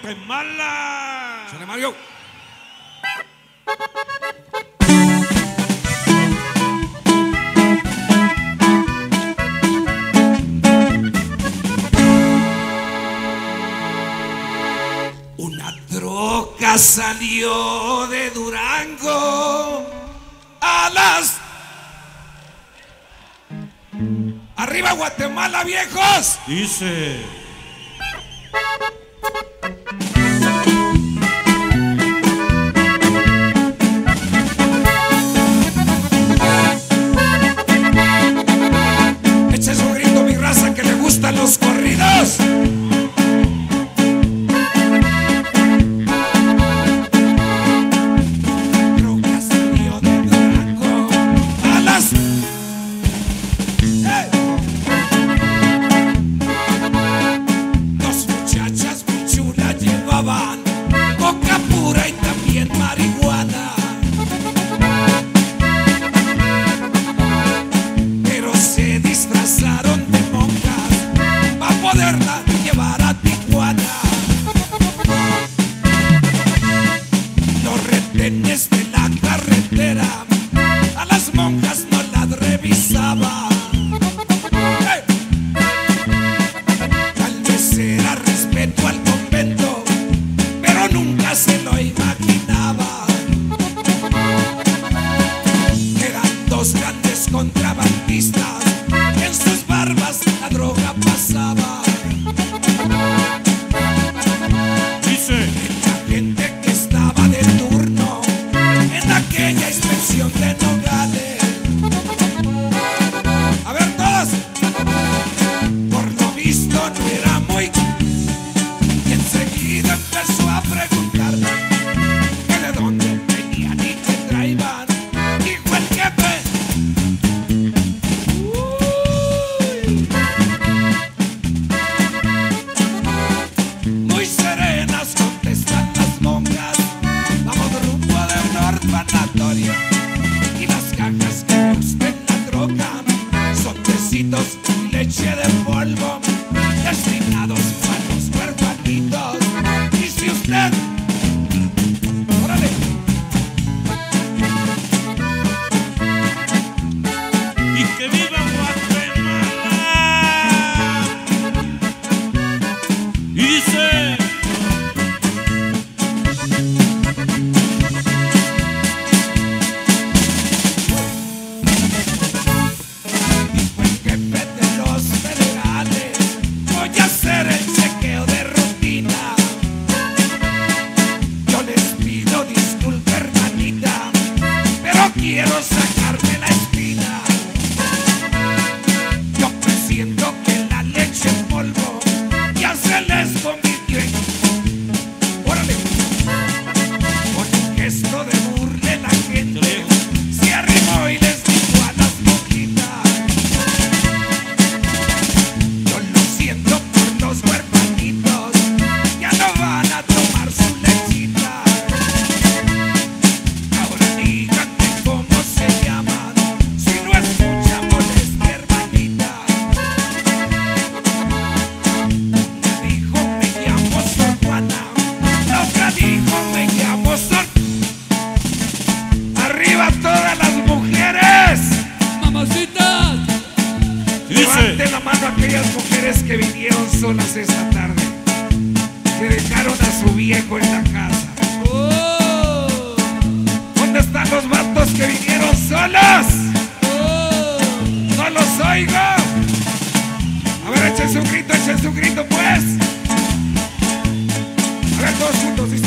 Guatemala. ¡Sale, Mario! Una troca salió de Durango a las... ¡Arriba Guatemala, viejos! Dice. Eche su grito, mi raza, que le gustan los corridos. Troca salió de Durango a las... ¡Hey! Dos muchachas muy chulas llevaban coca pura y también marihuana. Pero se disfrazaron de monjas para poderla llevar a Tijuana. Los retenes de la carretera a las monjas no las revisaban. ¡Hey! Tal vez era respeto al convento, pero nunca se lo imaginaba. Eran dos grandes contrabandistas, en sus barbas la droga pasaba. Dice. La gente que estaba de turno en aquella inspección de Nogales. A ver todos. Por lo visto no era muy... Y enseguida empezó a preguntar que de dónde venían y qué traían. Dijo el jefe. Muy serenas contestan las monjas. Vamos rumbo de un orfanatorio. Y las cajas que ve usted en la troca son tecitos y leche de polvo destinados para los huerfanitos. Y si usted... ¡Órale! Y que viva Guatemala. Dice. El jefe de los federales, voy a hacer el chequeo de rutina. Yo les pido disculpa, hermanita, pero quiero sacarme la espina. Yo presiento que la leche en polvo ya se les convirtió en... ¡Órale! Con un gesto de burla la gente se arrimó y les dijo a las monjitas: yo lo siento por los huerfanitos, ya no van a tomar su lechita. Ahora díganme cómo se llaman, si no escucha molestia, hermanita. Una dijo me llamo Sor Juana, la otra dijo me llamo Sor... ¡Arriba todas las mujeres! ¡Mamacitas! Levanten Dice. la mano aquellas mujeres que vinieron solas esta tarde, que dejaron a su viejo en la casa. ¡Oh! ¿Dónde están los vatos que vinieron solos? ¡Oh! ¡No los oigo! A ver, échense un grito, pues. A ver, todos juntos, dice.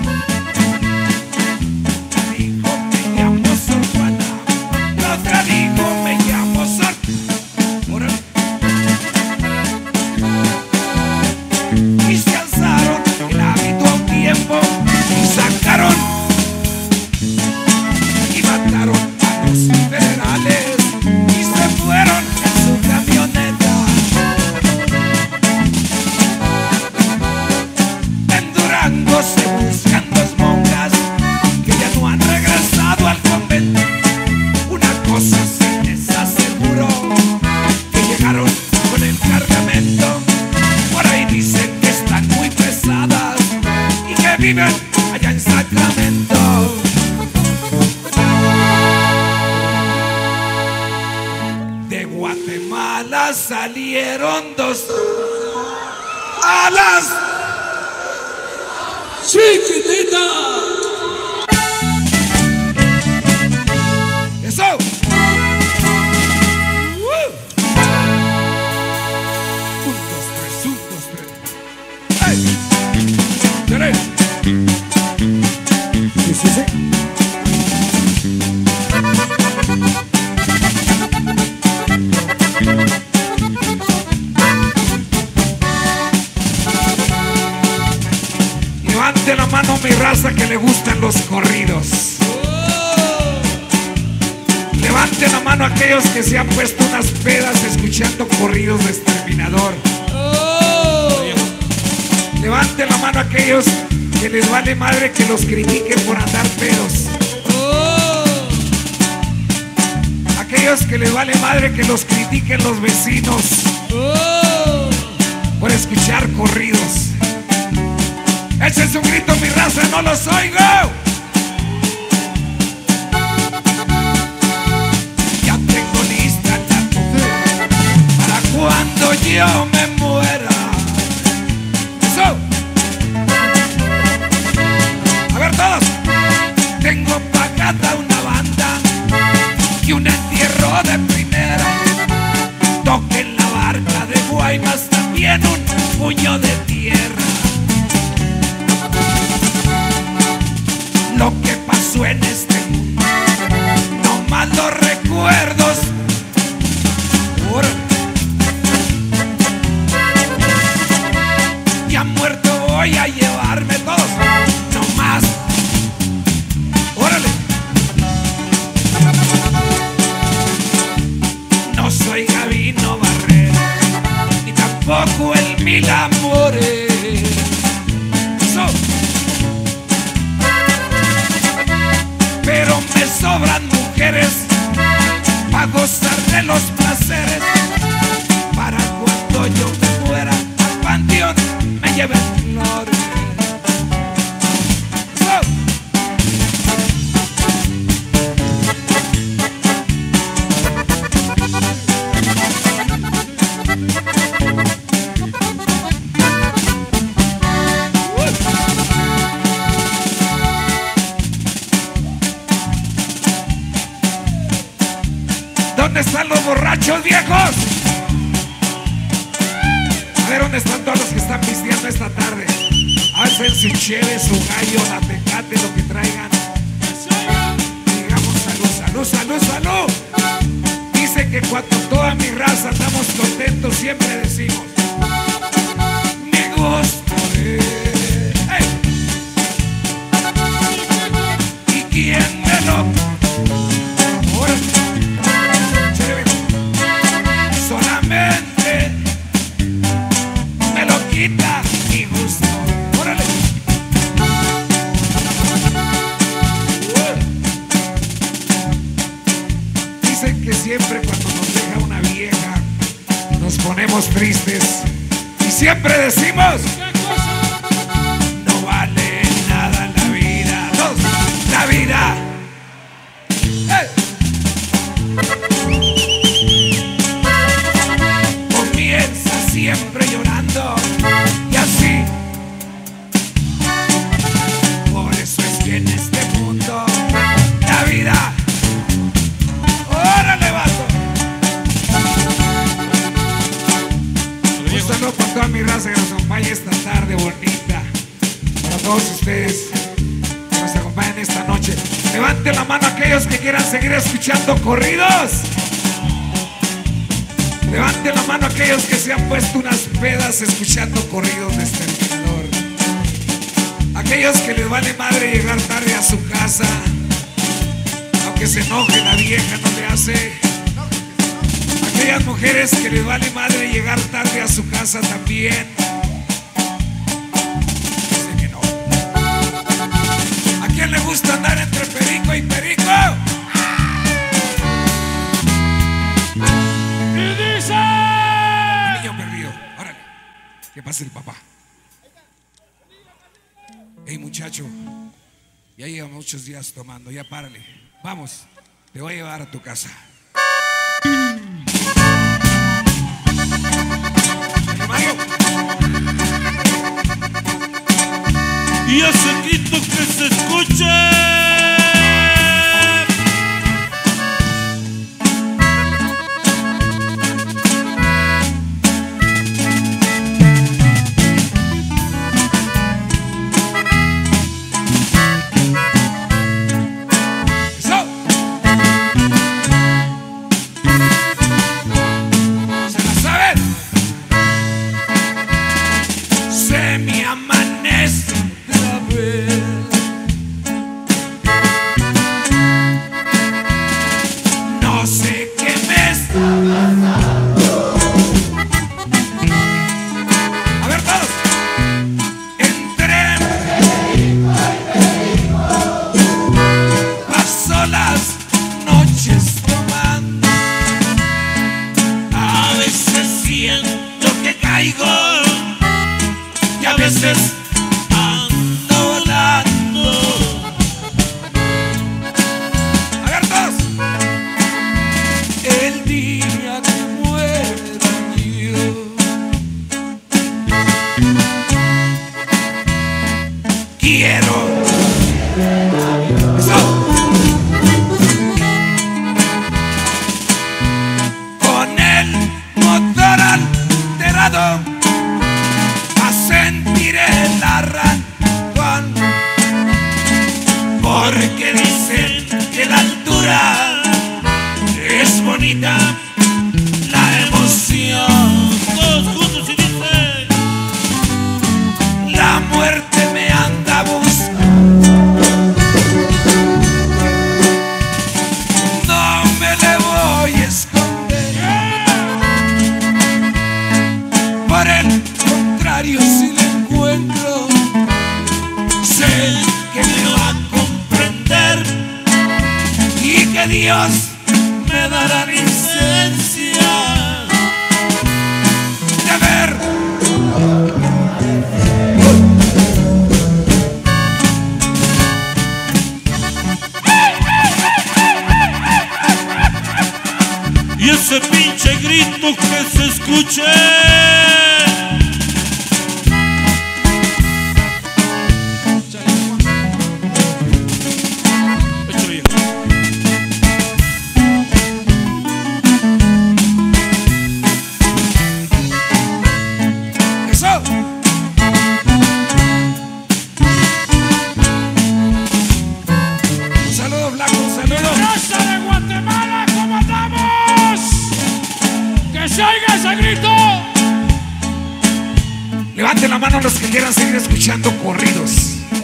Una dijo me llamo Sor Juana, la otra dijo me llamo Sor... Órale. Y se alzaron el hábito a un tiempo y sacaron y mataron Sacramento. De Guatemala salieron dos alas Chiquitita. Eso. Un, dos, tres. ¡Hey! ¡Tere! Sí. Levante la mano mi raza que le gustan los corridos. Levante la mano aquellos que se han puesto unas pedas escuchando corridos de Exterminador. Levante la mano aquellos que les vale madre que los critiquen por andar pedos. Aquellos que les vale madre que los critiquen los vecinos por escuchar corridos. Échense un grito mi raza, no los oigo. Ya tengo lista la mujer para cuando yo me muera. Eso. A ver todos. Tengo pagada una banda y un entierro de primera. Toquen la barca de Guaymas, también un puño de tierra. Lo que pasó en este mundo, no más los recuerdos. Ya muerto voy a llevarme todos, no más. Órale. No soy Gabino Barrera, ni tampoco el Mil Amores. Pero me sobran mujeres para gozar de los placeres. Para cuando yo me muera al panteón me lleven flores. ¿Dónde están los borrachos viejos? A ver, ¿dónde están todos los que están pisteando esta tarde? Hacen su cheve, su gallo, la tecate, lo que traigan. Digamos salud. Dice que cuando toda mi raza estamos contentos, siempre decimos mi gusto es. ¡Hey! ¿Y quién me lo? Solamente me lo quita mi gusto. Órale. Dicen que siempre cuando nos deja una vieja nos ponemos tristes y siempre decimos no vale nada la vida. La vida. ¡Hey! Siempre llorando y así. Por eso es que en este mundo la vida. ¡Órale, vato! Un saludo para toda mi raza que nos acompaña esta tarde bonita. Para todos ustedes que nos acompañan esta noche. Levanten la mano aquellos que quieran seguir escuchando corridos. Levanten la mano aquellos que se han puesto unas pedas escuchando corridos de Exterminador. Aquellos que les vale madre llegar tarde a su casa, aunque se enoje la vieja no le hace. Aquellas mujeres que les vale madre llegar tarde a su casa también. Dice que no. ¿A quién le gusta andar entre perico y perico? Que pase el papá. Hey muchacho, Ya lleva muchos días tomando, ya párale. Vamos, te voy a llevar a tu casa. Mario. Y hace grito que se escuche. Y a veces ando volando. A ver todos. El día que muera yo, quiero eso. Con el motor alterado sentiré el arrancón, porque dicen que la altura es bonita, la emoción. Todos juntos y dicen: la muerte me anda buscando. No me le voy a esconder. Por el contrario, si le encuentro, sé que me va a comprender y que Dios me dará licencia de ver. Y ese pinche grito que se escuche. Levanten la mano los que quieran seguir escuchando corridos.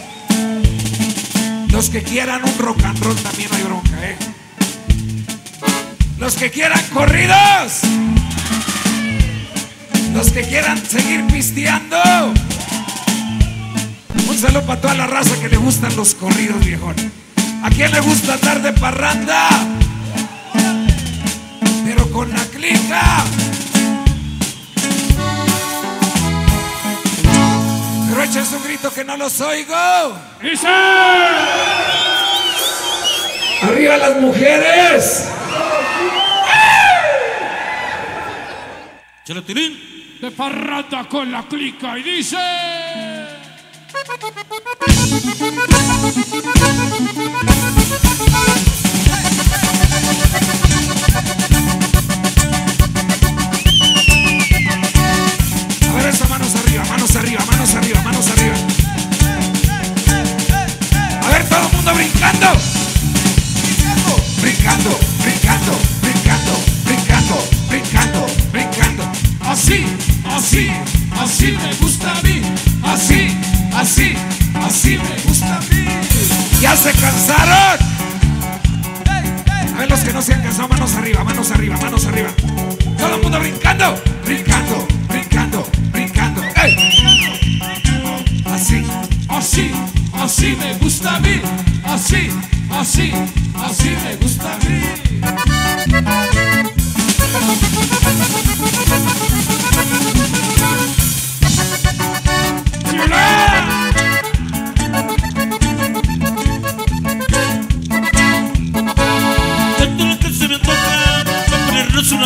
Los que quieran un rock and roll también no hay bronca, Los que quieran corridos. Los que quieran seguir pisteando. Un saludo para toda la raza que le gustan los corridos, viejón. ¿A quién le gusta andar de parranda? Pero con la clica. Pero échense un grito que no los oigo. ¡Dice! ¡Arriba las mujeres! Chalatilín. De parranda con la clica y dice: a ver eso, manos arriba, manos arriba, manos arriba, manos arriba. A ver, todo el mundo brincando. Brincando, brincando, brincando, brincando, brincando, brincando. Así, así, así me gusta a mí. Así, así, así me gusta a mí. ¿Ya se cansaron? A ver los que no se han cansado, manos arriba, manos arriba, manos arriba. Todo el mundo brincando, brincando, brincando, brincando. ¡Ey! Así, así, así me gusta a mí. Así, así, así me gusta a mí.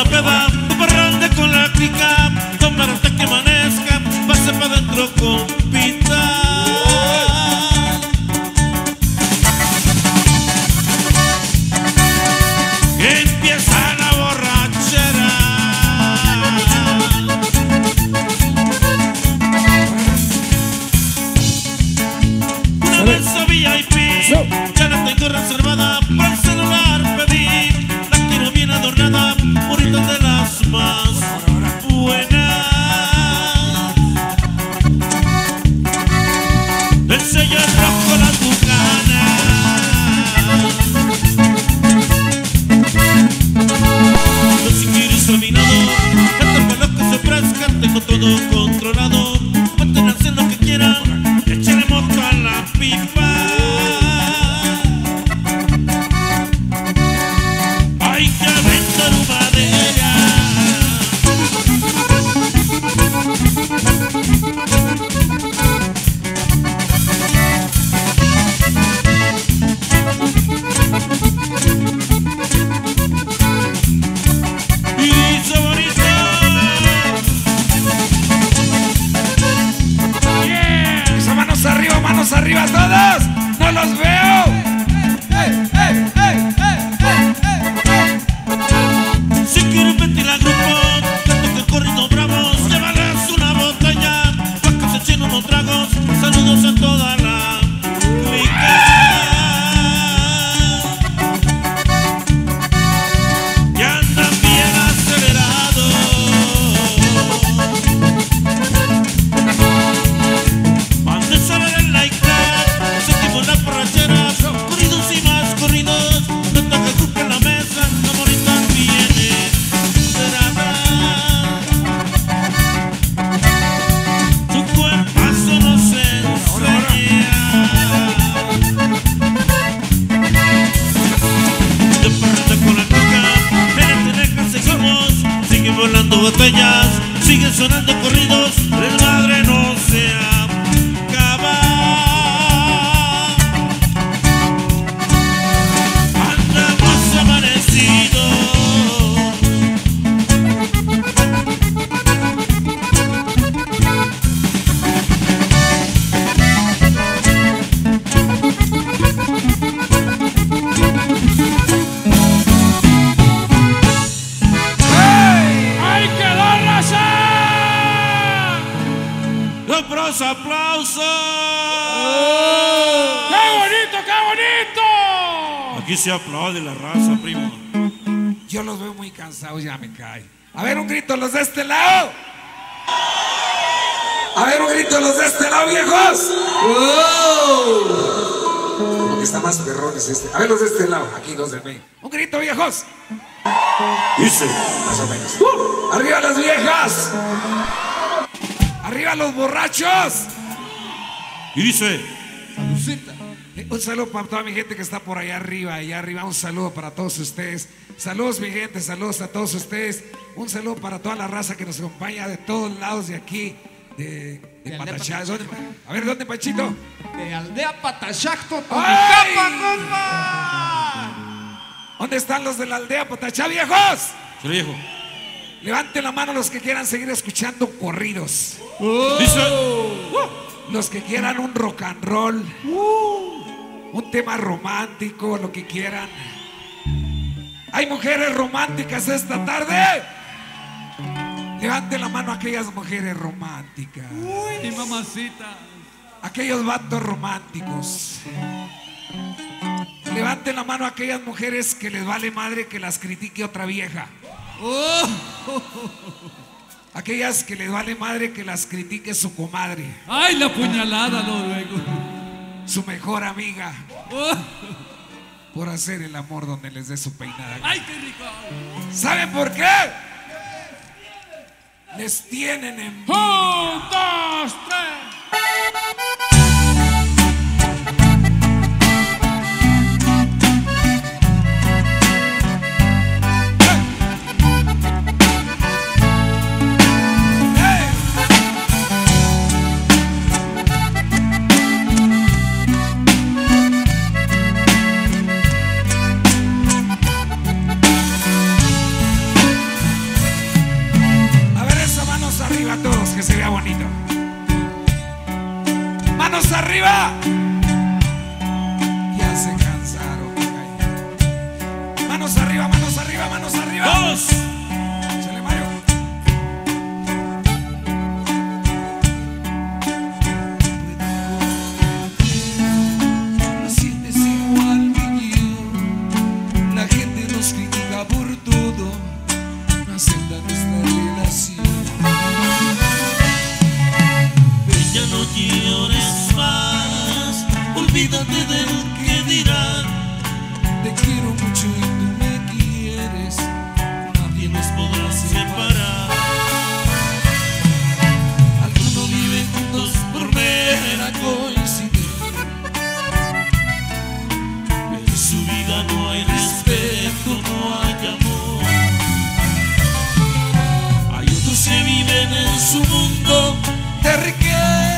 una peda, un parranda con la clica, tomar hasta que amanezca, pase pa' dentro compita. Empieza la borrachera. Una mesa VIP, ya la tengo reservada, para el celular pedí, la quiero bien adornada, bonitas de las más buenas. El sello es rojo, la tucana. Si quieres dominado, tanto para lo que se ofrezca, tengo todo controlado. Pueden hacer lo que quieran, échale moto a la pipa. Hay que aventar madera. Manos arriba todos, no los veo. Si quieren meter al grupo, canto que corrido bravos, llévales una botella, pa' que se echen unos tragos. Saludos a toda la clica. Y andan bien acelerados. Van de saber el like. Sentimos las borracheras, corridos y más corridos. Nota que cumple la mesa, la morita viene cerrada. Su cuerpazo nos enseña. De parranda con la coca, en el teneca seguimos. Siguen volando botellas, siguen sonando corridos. El madre no se acaba. ¡Aplausos! ¡Qué bonito, qué bonito! Aquí se aplaude la raza, primo. Yo los veo muy cansados, ya me cae. A ver, un grito los de este lado. A ver, un grito los de este lado, viejos. Como que está más perrones este. A ver, los de este lado, aquí los del medio. Un grito, viejos. Dice. Más o menos. ¡Arriba las viejas! ¡Arriba los borrachos! Y dice. Salucita. Un saludo para toda mi gente que está por allá arriba, un saludo para todos ustedes. Saludos mi gente, saludos a todos ustedes. Un saludo para toda la raza que nos acompaña de todos lados de aquí, de Patachac. A ver, ¿dónde, Panchito? De Aldea Patachac, ¡Ay! compa. ¿Dónde están los de la Aldea Patachac, viejos? Se lo viejo. Levanten la mano los que quieran seguir escuchando corridos. Dice. Los que quieran un rock and roll, un tema romántico, lo que quieran. ¿Hay mujeres románticas esta tarde? Levanten la mano aquellas mujeres románticas. Uy, mi mamacita. Aquellos vatos románticos. Levanten la mano aquellas mujeres que les vale madre que las critique otra vieja. Aquellas que les vale madre que las critique su comadre. Ay, la puñalada, no, luego. Su mejor amiga. Por hacer el amor donde les dé su peinada. Ay, qué rico. ¿Saben por qué? Les tienen envidia. 1, 2, 3. Manos arriba. Dos. Chale, Mario. No sientes igual que yo. La gente nos critica por todo, no acepta nuestra relación. Ya no llores más, olvídate del que dirán. Te quiero mucho y tú me quieres, nadie nos podrá separar. Algunos viven juntos por mera coincidencia, En su vida no hay respeto, no hay amor. Hay otros que viven en su mundo de riqueza.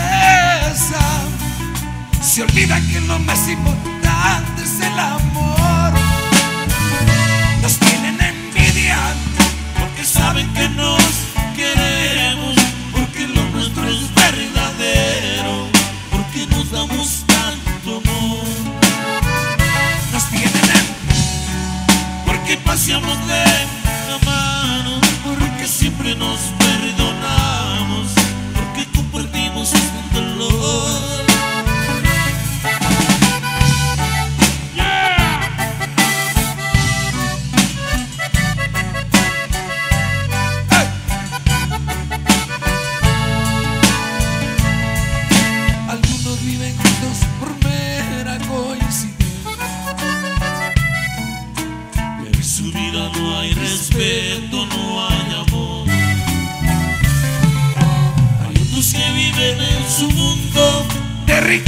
Se olvida que lo más importante es el amor. Nos tienen envidia porque saben que nos queremos, porque lo nuestro es verdadero, porque nos damos tanto amor. nos tienen Porque paseamos de la mano, porque siempre nos perdonamos, porque compartimos este dolor. Algunos viven juntos por mera coincidencia. En su vida no hay respeto, no hay amor. Hay otros que viven en su mundo De riqueza.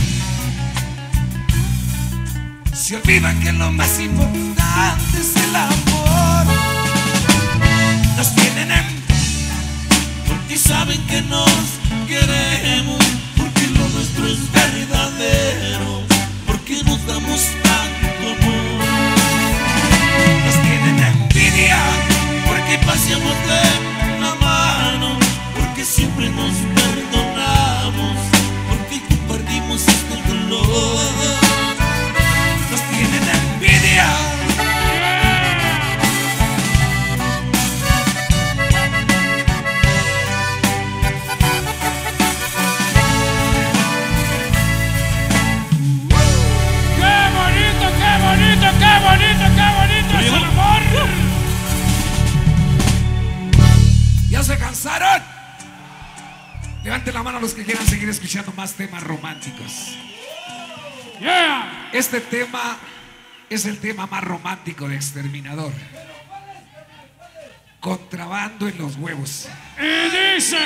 Se olvidan que lo más importante es el amor. Nos tienen porque saben que nos queremos, porque lo nuestro es verdadero, porque nos damos tanto amor. nos tienen envidia. Porque paseamos de la mano, porque siempre nos perdonamos, porque compartimos este dolor. Nos tienen envidia. ¡Qué bonito, qué bonito, qué bonito, qué bonito es el amor! ¿Ya se cansaron? Levanten la mano los que quieran seguir escuchando más temas románticos. ¡Yeah! Este tema es el tema más romántico de Exterminador. Contrabando en los huevos. Y dice...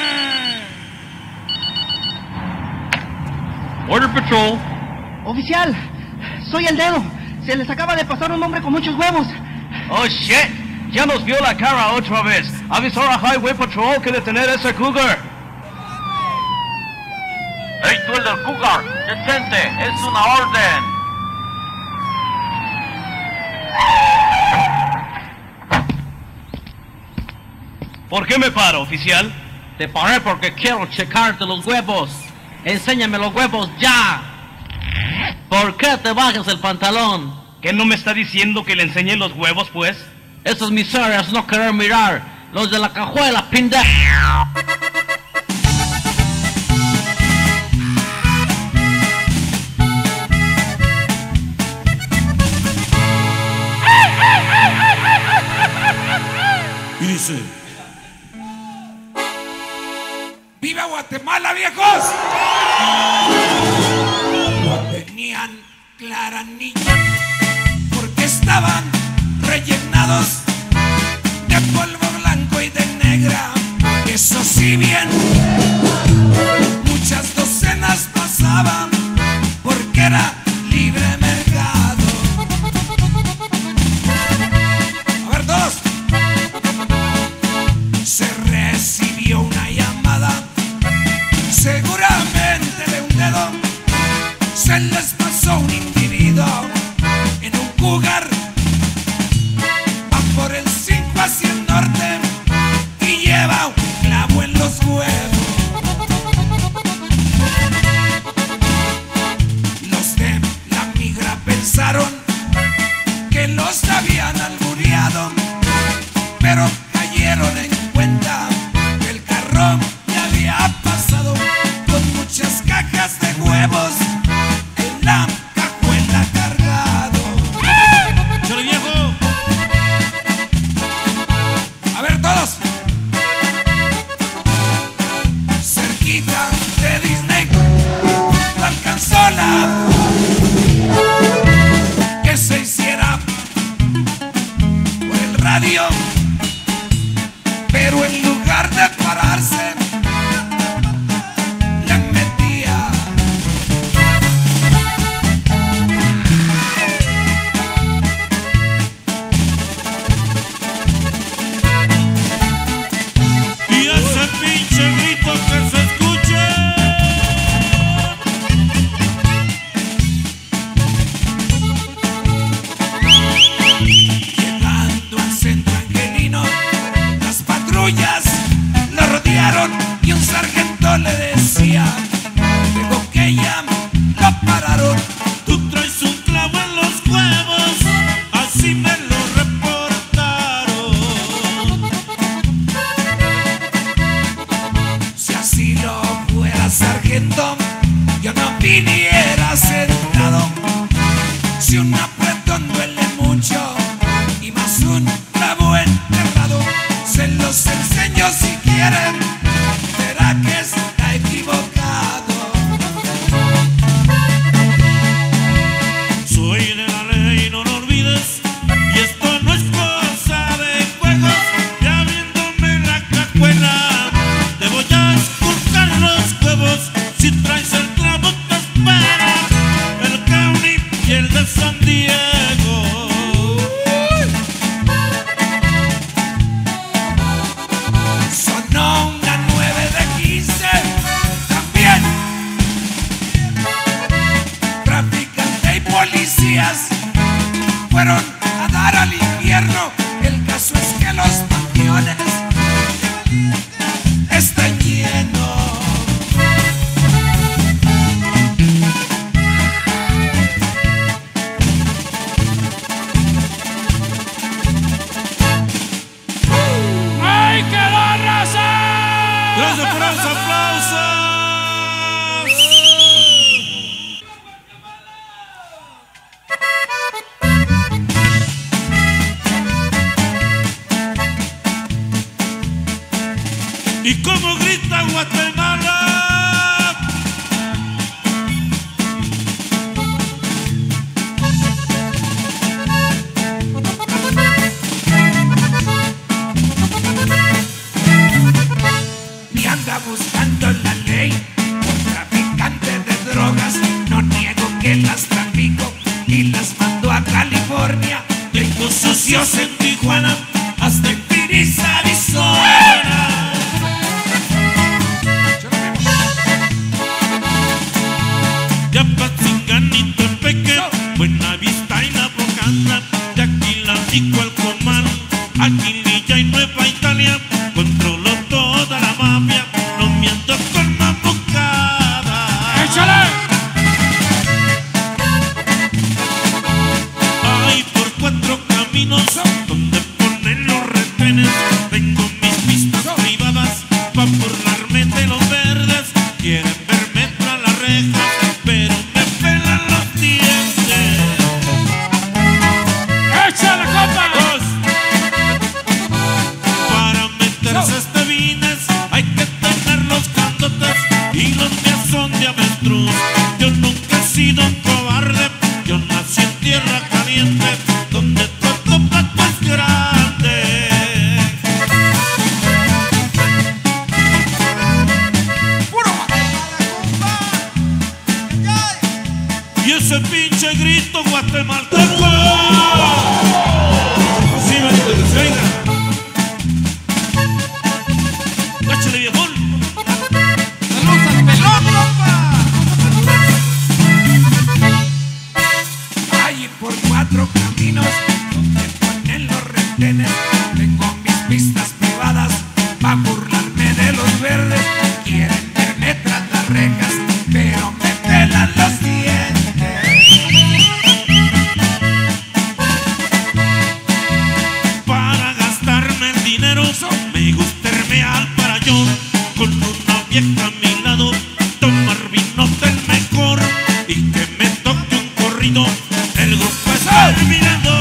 Border Patrol. Oficial, soy el dedo. Se les acaba de pasar un hombre con muchos huevos. Oh shit, ya nos vio la cara otra vez. Avisó a Highway Patrol que detener a ese cougar. Hey, tú el del cougar, detente, es una orden. ¿Por qué me paro, oficial? Te paré porque quiero checarte los huevos. Enséñame los huevos ya. ¿Por qué te bajas el pantalón? ¿Qué no me está diciendo que le enseñe los huevos, pues? Esas miserias no querer mirar. Los de la cajuela, pendejo. Y dice: ¡Viva Guatemala, viejos! No tenían clara niña porque estaban rellenados de polvo blanco y de negra. Eso sí bien, muchas docenas pasaban porque era libre mercado. A ver, todos. Se recibió una llamada, seguramente de un dedo. Se les pasó un individuo en un cougar, va por el 5 hacia el norte y lleva un clavo en los huevos. Los de la migra pensaron que los habían albureado si un apretón duele mucho y más un clavo enterrado. Se los enseño si quieren, verá que está equivocado. Soy de la ley, no lo olvides, y esto no es cosa de juegos. Ya viéndome la cajuela, te voy a esculcar los huevos. Si traes el clavo te espera el County y el de San Diego. Sonó una 9 de 15, también traficante y policías fueron a dar al infierno. El caso es que los panteones están llenos. ¡Ay, quedó raza! Gracias por los aplausos. ¿Y cómo grita Guatemala? Ni anda buscando la ley por traficante de drogas. No niego que las trafico y las mando a California. Tengo socios en Tijuana, Hasta en Phoenix, Arizona. Yapatzingan y Tepeque, Buenavista y La Bocana, de Aquilatico al Comán, Aquililla y Nueva Italia, controlo toda la mafia, no miento con mamucada. ¡Échale! Hay por 4 caminos donde ponen los retenes. Tengo mis pistas privadas pa' burlarme de los verdes. Quieren verme tras las rejas, pero me pelan los dientes. ¡Échale, compa! Para meterse a este vines hay que tener los candotes y los míos son de avestruz. Yo nunca he sido un cobarde, yo nací en tierra caliente, donde todo plato es grande. Y ese pinche grito guatemalteco, así me venga. Échale, viejón. ¡Saludos al pelón, compa! Hay por 4 caminos donde ponen los retenes. Tengo mis pistas privadas pa' burlarme de los verdes. Quieren verme tras las rejas, pero me pelan los dientes. Para gastarme el dinero me gusta irme al parayón, con una vieja a mi lado, tomar vino del mejor y que me toque un corrido, el grupo está terminando.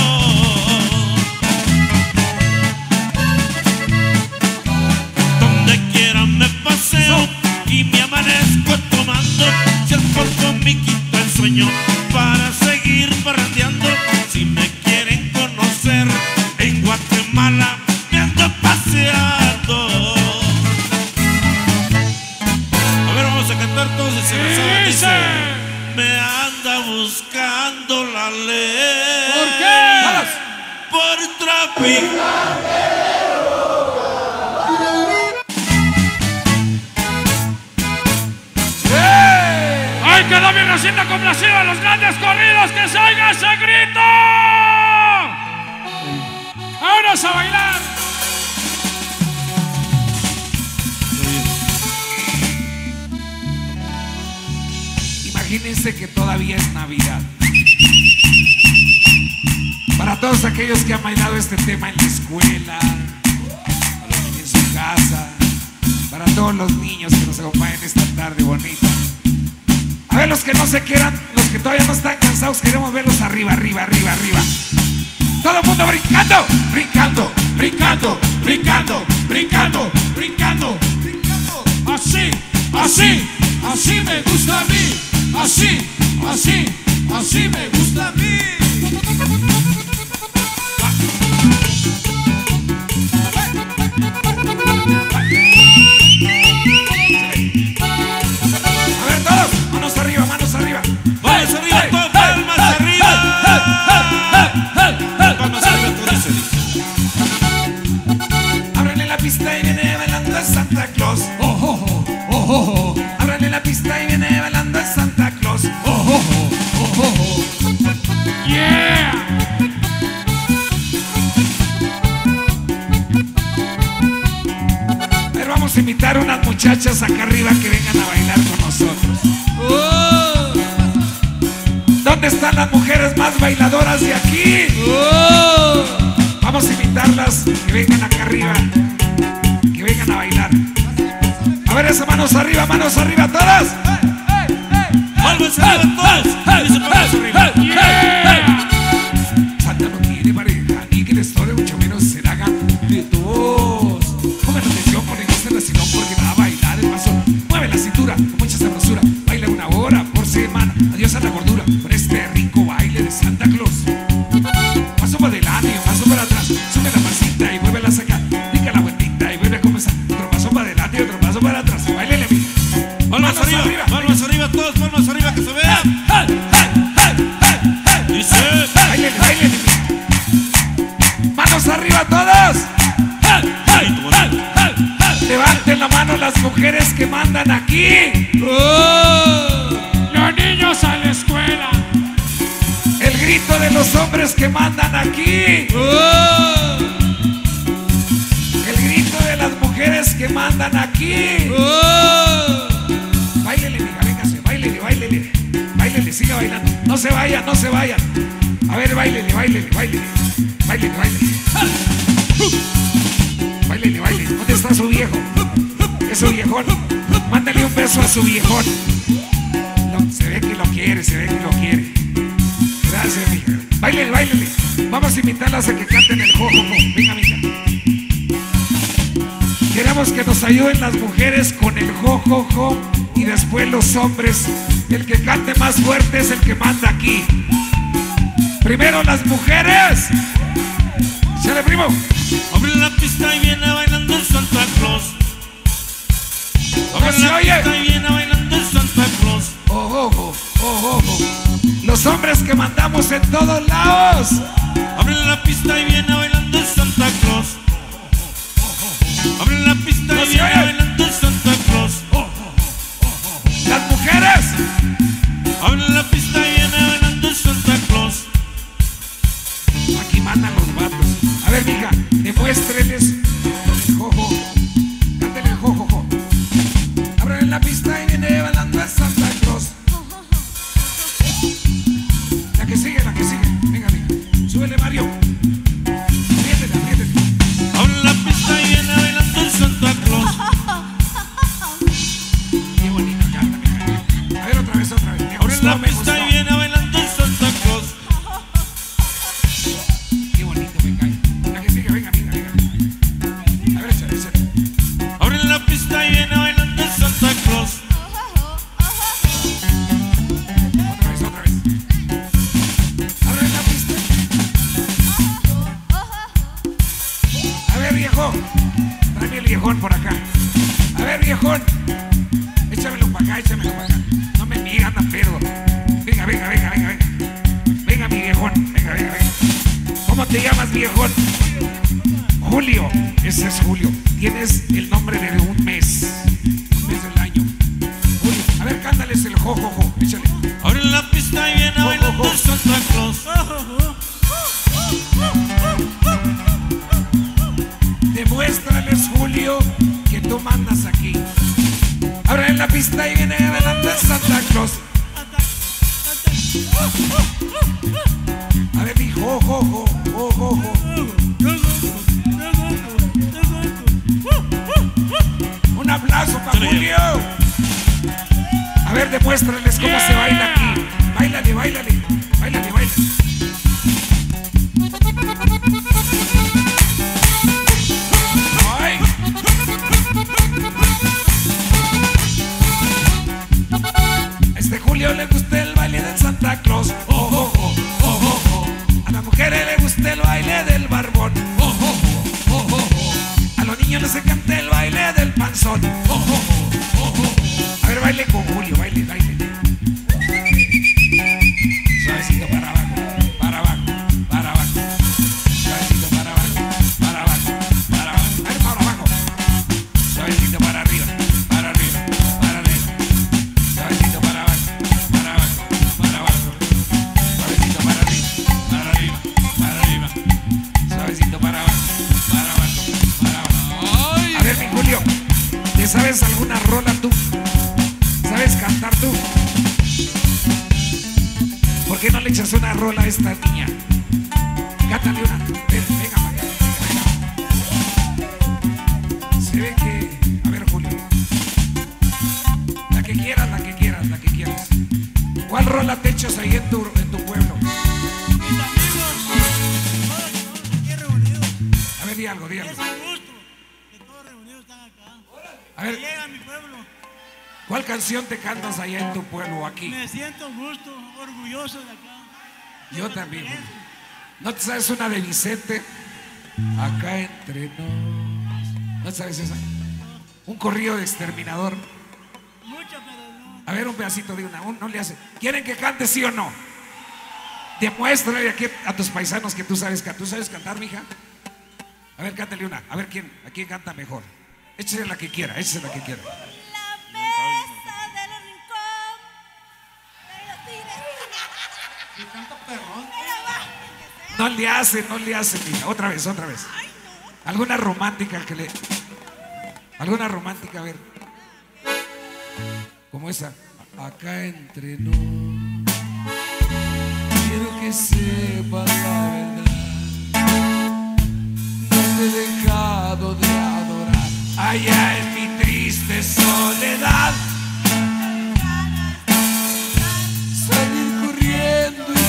Donde quiera me paseo y me amanezco tomando, si el polvo me quita el sueño para seguir parrandeando. Si me quieren conocer en Guatemala me ando paseando. A ver, vamos a cantar todos y se la Dice. dice: me anda buscando la ley. ¿Por qué? Por traficar. ¡Ay, quedó bien haciendo complacido a los grandes corridos! ¡Que se oiga ese grito! ¡Vámonos a bailar! Imagínense que todavía es Navidad. Para todos aquellos que han bailado este tema en la escuela, en su casa, para todos los niños que nos acompañan esta tarde bonita. A ver, los que no se quieran, los que todavía no están cansados, queremos verlos arriba, arriba, arriba, arriba. Todo el mundo brincando, brincando, brincando, brincando, brincando, brincando, brincando. Así, así, así me gusta a mí. Así, así, así me gusta a mí. A ver todos, manos arriba, manos arriba. Manos arriba, todos, palmas arriba. Palmas arriba, todos se dice. Ábranle la pista y viene bailando el Santa Claus. Oh, oh, oh, oh, oh, oh. Ábranle la pista y viene bailando el Santa Claus. Oh, oh, oh, oh, oh, oh. Yeah. Pero vamos a invitar a unas muchachas acá arriba que vengan a bailar con nosotros. Oh. ¿Dónde están las mujeres más bailadoras de aquí? Oh. Vamos a invitarlas que vengan acá arriba, que vengan a bailar. A ver, esas manos arriba todas. Palmas arriba, todos. Dice palmas arriba. Santa no tiene pareja, ni que la historia mucho menos se la haga de todos. Pongan atención, ponen la sino porque va a bailar el paso. Mueve la cintura con mucha sabrosura. Baila 1 hora por semana. Adiós a la gordura por este rico baile de Santa Claus. Paso para adelante y un paso para atrás. Sube la pasita y vuelve a sacar. Dica la vueltita y vuelve a comenzar. Otro paso para adelante y otro paso para atrás. Bailele, amiga. Palmas arriba, palmas arriba, todos, palmas arriba, que se vea. Dice. Bailele, bailele. Manos arriba todos. Levanten la mano las mujeres que mandan aquí. Los niños a la escuela. El grito de los hombres que mandan aquí. El grito de las mujeres que mandan aquí. Báilele, mija, véngase, báilele, báilele. Báilele, siga bailando. No se vayan, no se vayan. A ver, báilele, báilele, báilele. Báilele, báilele. Báilele, báilele. ¿Dónde está su viejo? Es su viejón. Mándale un beso a su viejón. No, se ve que lo quiere, se ve que lo quiere. Gracias, mija. Báilele, báilele. Vamos a invitarlas a que canten el jojojo. Venga, mija. Queremos que nos ayuden las mujeres con el jojojo y después los hombres. El que cante más fuerte es el que manda aquí. Primero las mujeres. ¡Sale, primo! Abre la pista y viene bailando el Santa Claus. Abre la pista y viene bailando el Santa Claus. Oh, oh, oh, oh, oh. Los hombres que mandamos en todos lados. Abre la pista y viene bailando el Santa Claus. Abre la pista y viene bailando el Santa Claus. Las mujeres. Abre la pista y viene bailando el Santa Claus. Aquí mandan los vatos. A ver, mija, demuéstrenles el jojo. Canten el jojojo. Abren la pista y viene bailando el Santa Claus. La que sigue, la que sigue. Venga, mija. Súbele, Mario. Apriétele, apriétele. Abre la pista y viene bailando el Santa Claus. Qué bonito canta, mija. A ver, otra vez, otra vez. Abre la pista y viene bailando el Santa Claus. Qué bonito me cae. La que sigue, venga, venga, venga. A ver, échale, échale. Abre la pista y viene bailando el Santa Claus. Otra vez, otra vez. Abre la pista. A ver, viejo. Tráeme el viejón por acá. A ver, viejón. Échamelo para acá, échamelo para acá. No me miran tan perro. Venga, venga, venga, venga, venga. Venga, mi viejón. Venga, venga, venga. ¿Cómo te llamas, viejón? Julio. Ese es Julio. Tienes el nombre de un mes. Un mes del año. Julio. A ver, cántales el jojojo. Échale. Abre la pista y viene bailando el Santa Claus. Demuéstrales, Julio, que tú mandas aquí. Abre la pista y viene bailando el Santa Claus. A ver, mi jojojo, jojojo. Un aplauso para Julio. A ver, demuéstrales cómo se Ay. A este Julio le gusta el baile del Santa Claus. Oh, oh, oh, oh, oh, oh. A las mujeres le gusta el baile del barbón. Oh, oh, oh, oh, oh, oh. A los niños les encanta el baile del panzón. Oh, oh, oh, oh, oh. A ver, baile con Julio, baile, baile. Suavecito para abajo, para abajo, para abajo. Suavecito para abajo, para abajo, para abajo. A ver, para abajo. Suavecito para arriba, para arriba, para arriba. Suavecito para abajo, para abajo, para abajo. Suavecito para arriba, para arriba, para arriba. Suavecito para abajo, para abajo, para abajo. A ver, mi Julio, ¿te sabes alguna rola tú? ¿Sabes cantar tú? ¿Por qué no le echas una rola a esta niña? Cántale una. Ven, venga, para acá, venga. Se ve que... A ver, Julio. La que quieras, la que quieras, la que quieras. ¿Cuál rola te echas ahí en tu pueblo? Mis amigos, todos aquí reunidos. A ver, di algo, di algo. Es un gusto que todos reunidos están acá. A ver, Que llega a mi pueblo. ¿cuál canción te cantas allá en tu pueblo o aquí? Me siento gusto, orgulloso de acá. Yo también, Julio. ¿No te sabes una de Vicente? Acá entre nos. ¿No sabes esa? Un corrido de Exterminador. Muchas, pero no. A ver, un pedacito de una. No le hace. ¿Quieren que cante sí o no? Demuéstrale aquí a tus paisanos que tú sabes cantar. ¿Tú sabes cantar, mija? A ver, cántale una. A ver a quién canta mejor. Échese la que quiera, échese la que quiera. La mesa del rincón de los tigres. No le hace, mija. Otra vez, otra vez. Alguna romántica que le. Alguna romántica, a ver. Como esa. Acá entre nos. Quiero que sepas la verdad. No te he dejado de adorar. Allá en mi triste soledad. Salir corriendo y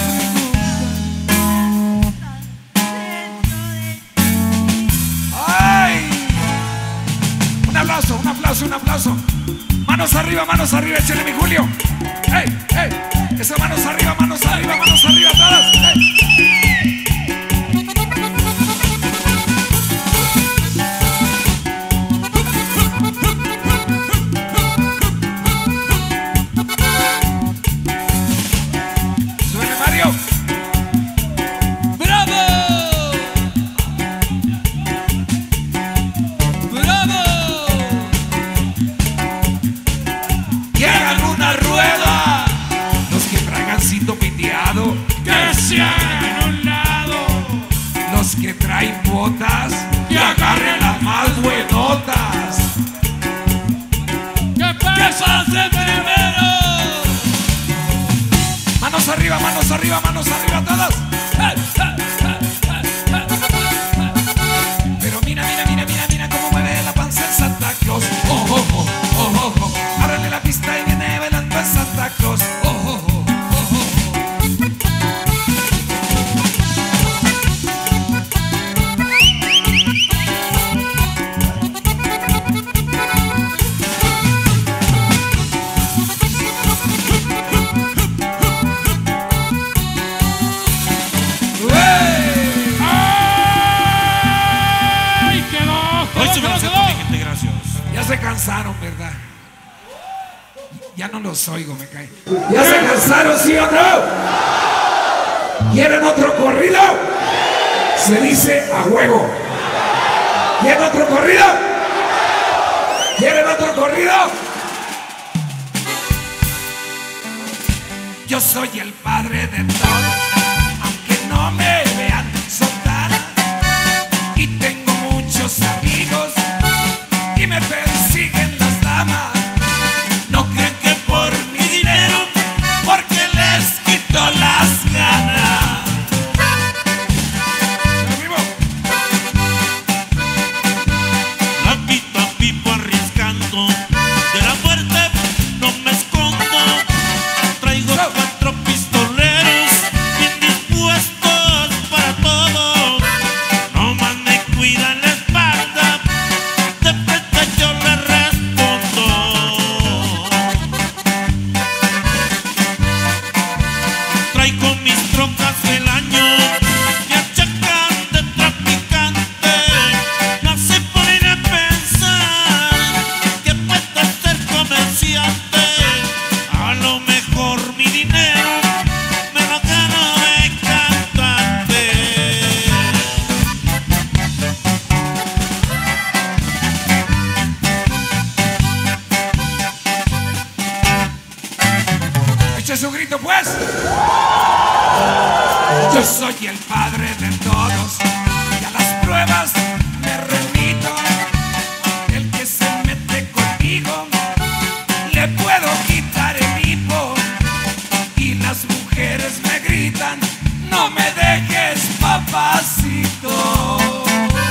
un aplauso. Manos arriba, échale mi Julio. ¡Ey, ey! Esas manos arriba, todas. ¡Ey! ¡Súbele, Mario! Rueda, los que traigan cinto piteado, que se hagan a un lado, los que traen botas, que agarren las más buenotas, que pase primero. Manos arriba, todas. Pero mira cómo mueve la panza el Santa Claus. Oh, oh, oh, oh, oh, oh. Ábrele la pista y viene bailando el Santa Claus. Oh, oh, oh, oh, oh. Ya se cansaron, ¿verdad? Ya no los oigo, me cae. ¿Ya se cansaron, sí o no? ¿Quieren otro corrido? Se dice a huevo. ¿Quieren otro corrido? ¿Quieren otro corrido? Yo soy el padre de todos, aunque no me vean soltar. Y tengo muchos amigos y me persiguen las damas. No crean que por mi dinero, porque les quito las ganas. La quita pipa arriesgando, de la muerte no me escondo. Traigo 4 pistoleros soy el padre de todos y a las pruebas me remito. El que se mete conmigo le puedo quitar el hipo. Y las mujeres me gritan: no me dejes, papacito.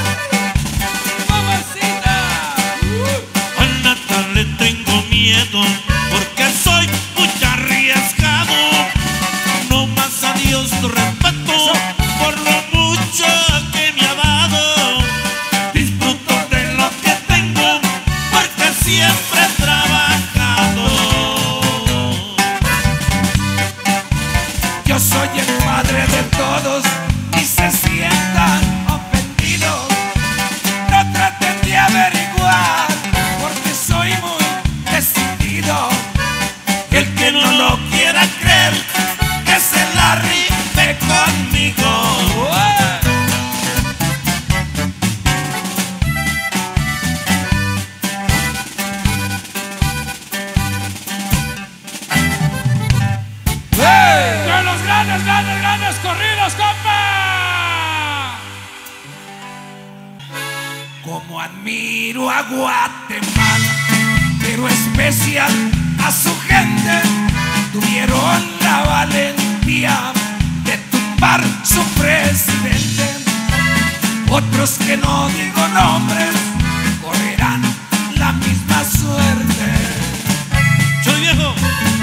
Mamacita. A Nata le tengo miedo porque soy muy arriesgado. No más a Dios lo respeto por lo mucho que me ha dado. Disfruto de lo que tengo porque siempre he trabajado. Yo soy el padre de todos y se sientan ofendidos. No traten de averiguar porque soy muy decidido. El que no lo quiera creer, que se la rife conmigo. ¡De los grandes, grandes, grandes corridos, compa! Como admiro a Guatemala, pero especial a su gente, tuvieron la valentía de tumbar su presidente. Otros que no digo nombres correrán la misma suerte. Soy viejo.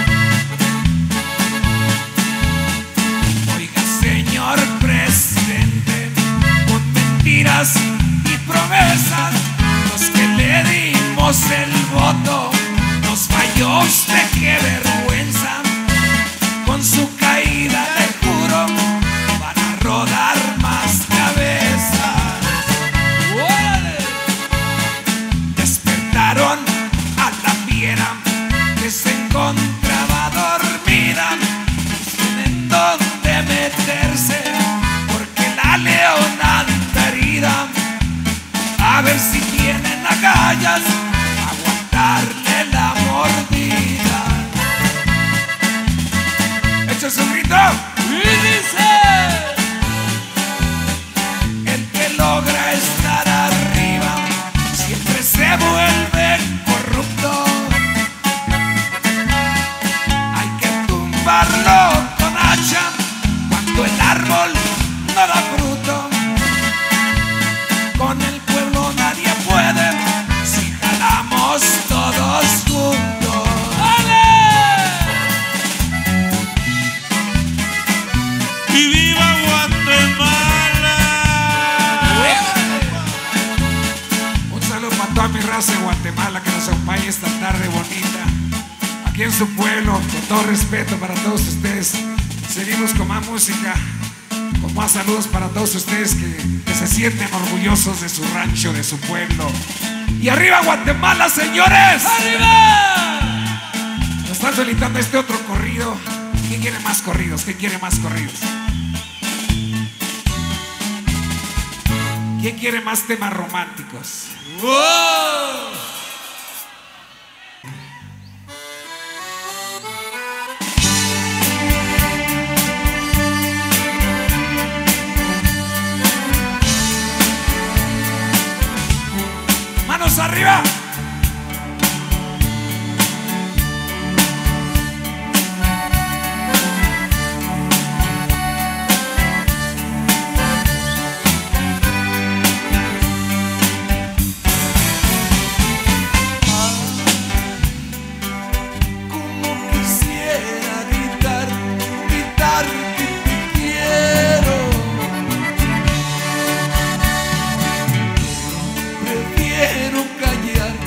Oiga, señor presidente, con mentiras y promesas, los que le dimos el voto, nos falló usted, qué vergüenza. Con su caída, le juro, van a rodar más cabezas. Despertaron a la fiera que se encontraba dormida. Tienen donde meterse porque la leona anda herida. A ver si tienen agallas aguantarle la mordida. Echa su grito y dice: el que logra estar arriba siempre se vuelve corrupto. Hay que tumbarlo con hacha cuando el árbol no da fruto. Con el pueblo nadie puede si jalamos todos juntos. Y viva Guatemala. Un saludo para toda mi raza de Guatemala que nos acompaña esta tarde bonita aquí en su pueblo. Con todo respeto para todos ustedes, seguimos con más música, con más saludos para todos ustedes que se sienten orgullosos de su rancho, de su pueblo. Y arriba Guatemala, señores. ¡Arriba! Nos están solicitando este otro corrido. ¿Quién quiere más corridos? ¿Quién quiere más corridos? ¿Quién quiere más temas románticos? ¡Manos arriba! Prefiero callar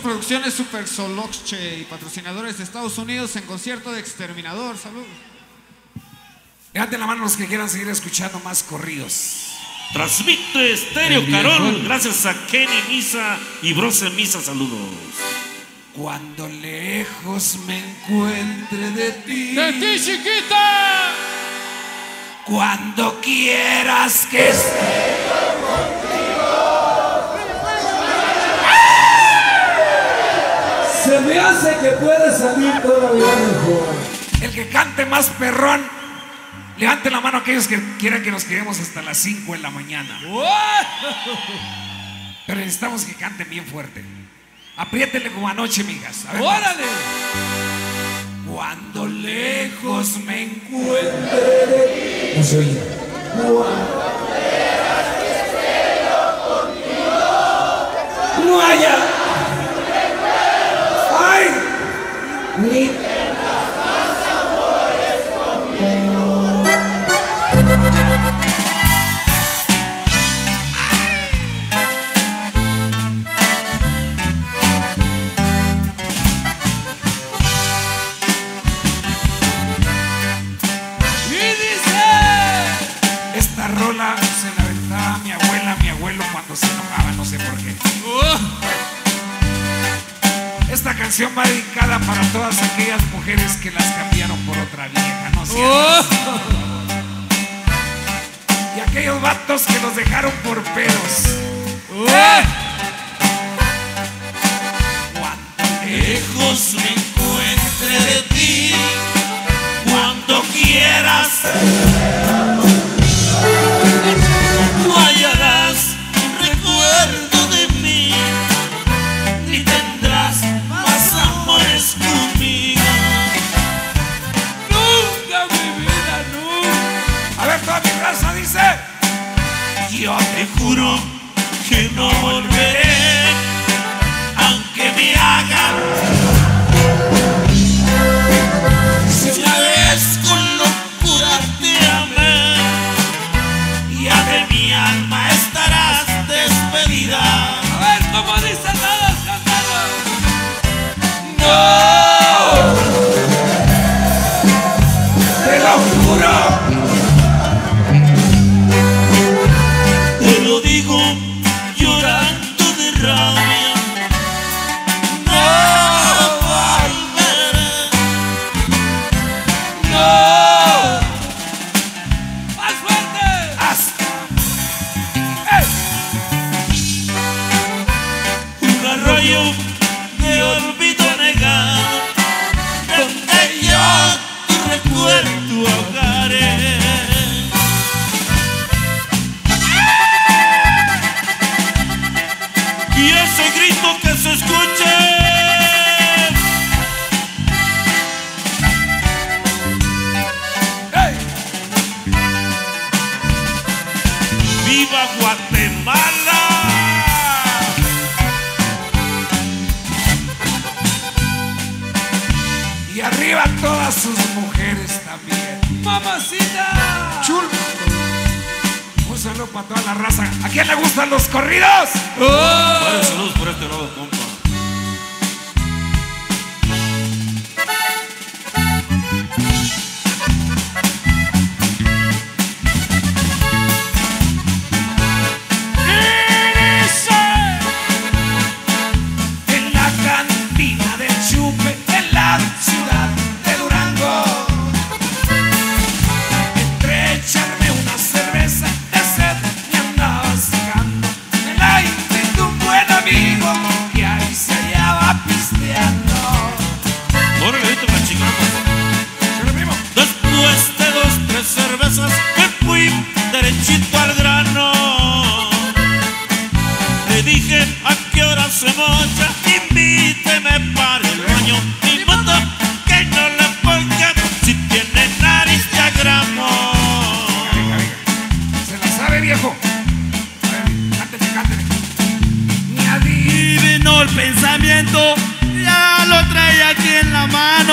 Producciones Super Soloche y patrocinadores de Estados Unidos en concierto de Exterminador. Saludos. Levanten la mano los que quieran seguir escuchando más corridos. Transmite Estéreo Carol, gracias a Kenny Misa y Bronce Misa, saludos. Cuando lejos me encuentre de ti. ¡De ti, chiquita! Cuando quieras que esté contigo. Se me hace que puede salir todavía mejor. El que cante más perrón, levanten la mano aquellos que quieran que nos quedemos hasta las 5 de la mañana. Pero necesitamos que canten bien fuerte. Apriétenle como anoche, mijas. A ver, ¡órale! Cuando lejos me encuentre de ti. No se oye. Cuando quieras que esté yo contigo. No haya. ¡Ay! Ni tengas más amores conmigo. Esta rola se la aventaba mi abuela, mi abuelo cuando se enojaba, no sé por qué. Esta canción va dedicada para todas aquellas mujeres que las cambiaron por otra vieja, no sé. Y aquellos vatos que los dejaron por pedos. Cuando lejos me encuentre de ti, cuando quieras no hallarás un recuerdo de mí, ni tendrás más amores conmigo. Nunca, mi vida, nunca. A ver, toda mi raza dice: yo te juro que no volveré, aunque me hagan. Si una vez con locura te amé, ya de mi alma estarás despedida. A ver, ¿cómo dicen todos cantando? ¡No! ¡Te lo juro! Te lo digo llorando de rabia. No volveré. No. ¡Más fuerte! ¡Hasta! Un arroyo de olvido negado, donde yo tu recuerdo ahogaré. Y ese grito que se escuche, ¡hey! ¡Viva Guatemala! Y arriba todas sus mujeres también. ¡Mamacita! ¡Chul! Un saludo para toda la raza. ¿A quién le gustan los corridos? Varios saludos por este lado, compa. En la cantina del Chupe, en la ciudad de Durango, entre echarme una cerveza de sed me andaba sacando el aire de un buen amigo que ahí se hallaba pisteando. Órale, ahorita la chingamos. Después de 2, 3 cervezas me fui derechito al grano. Le dije: ¿a qué hora se mocha? Invíteme para el baño. Ni modo que no le ponga si tiene nariz de agramo. Venga, venga. ¿Se la sabe, viejo? A ver, cántele, cántele. Ni adivino el pensamiento, ya lo trae aquí en la mano.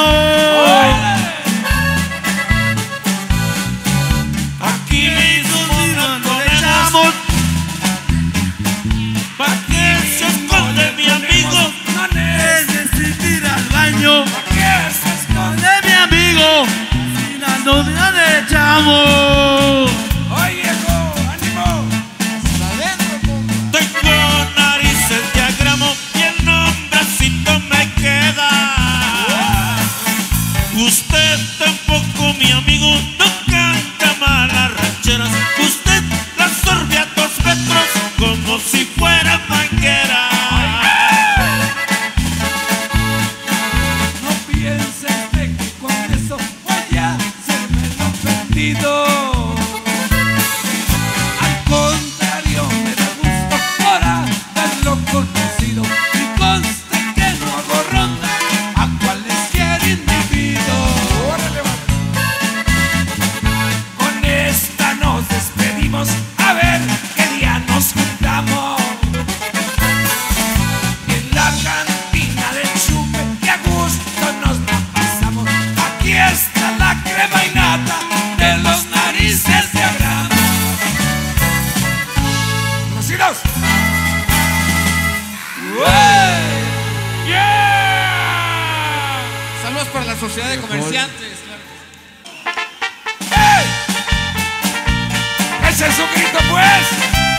Aquí mismo nos echamos. ¿Pa' qué se esconde mi amigo? cuando me echamos. ¡Ay, viejo! ¡Ánimo! Tengo narices de agramo y el nombrecito me queda. Usted tampoco, mi amigo, no canta malas rancheras. Usted las sorbe a 2 metros como si fuera manguera. No pienses de que con eso voy a hacerme lo perdido. Al contrario, me da gusto ahora verlo conocido. Y conste que no hago ronda a cualquier individuo. Con esta nos despedimos, a ver qué día nos juntamos. En la cantina del chupe y a gusto nos la pasamos. Aquí está la crema y nata de los narices de Abraham. ¡Conocidos! Saludos para la Sociedad de Comerciantes. ¡Ese es un grito, pues!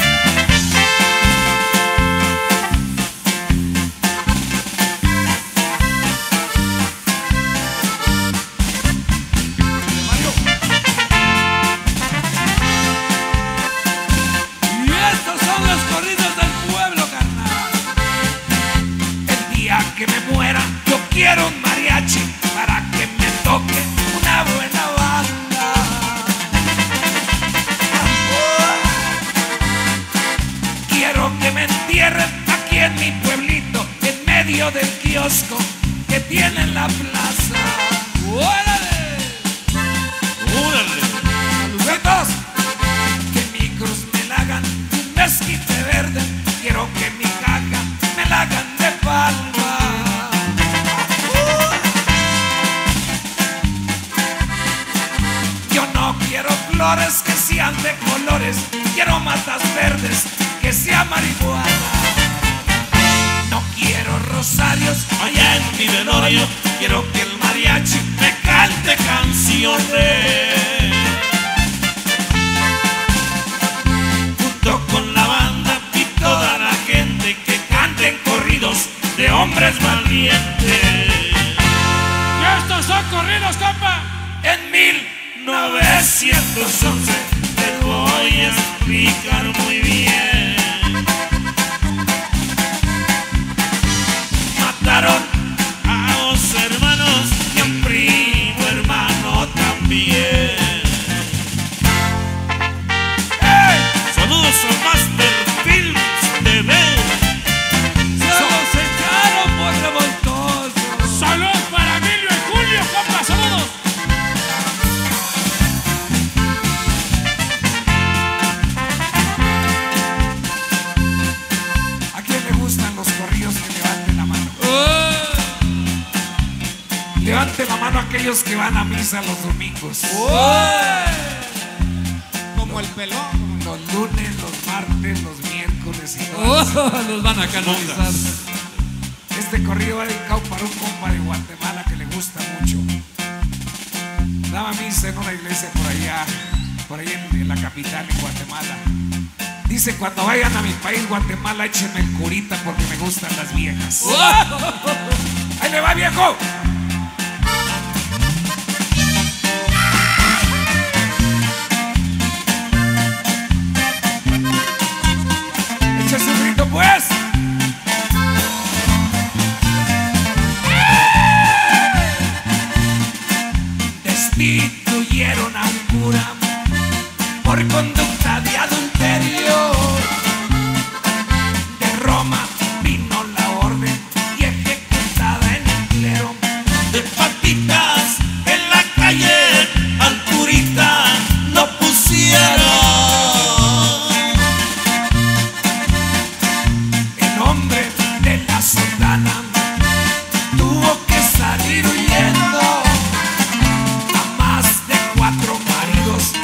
Y estos son los corridos del pueblo, carnal. El día que me muera, yo quiero un mariachi para que me toque una buena banda. Quiero que me entierren aquí en mi pueblito, en medio del kiosco que tiene en la plaza. ¡Órale! ¡Órale! ¡Saluditos! Que mi cruz me la hagan un mezquite verde. Quiero que mi caja me la hagan de palma. Yo no quiero flores que sean de colores. Quiero matas verdes que sea marihuana. No quiero rosarios allá en mi velorio. Quiero que el mariachi me cante canciones. Junto con la banda y toda la gente que canten corridos de hombres valientes. Y estos son corridos, compa. En 1911 les voy a explicar muy bien. Mataron a 2 hermanos y a un primo hermano también. ¡Hey! Saludos a Master Films TV. Se los echaron por revoltosos. Saludos para Emilio y Julio, compa. Saludos. ¿A quién le gustan los corridos? Que levanten la mano. Levanten la mano aquellos que van a misa los domingos. Como el pelón. Los lunes, los martes, los miércoles y todas. Los van a canonizar. Este corrido va dedicado para un compa de Guatemala que le gusta mucho. Daba misa en una iglesia por allá en la capital, en Guatemala. Dice: cuando vayan a mi país, Guatemala, échenme el curita porque me gustan las viejas. ¡Ahí le va, viejo! Échese un grito, pues. Destituyeron a un cura por conducta de adulterio. De Roma vino la orden y ejecutada en el clero. De patitas en la calle al curita lo pusieron. El hombre de la sotana tuvo que salir huyendo. A más de 4 maridos